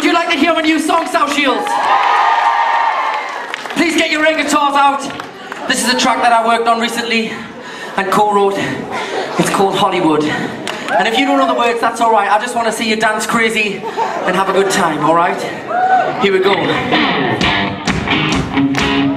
you like to hear a new song, South Shields? Please get your air guitars out. This is a track that I worked on recently and co-wrote. It's called Hollywood. And if you don't know the words, that's alright. I just want to see you dance crazy and have a good time, alright? Here we go.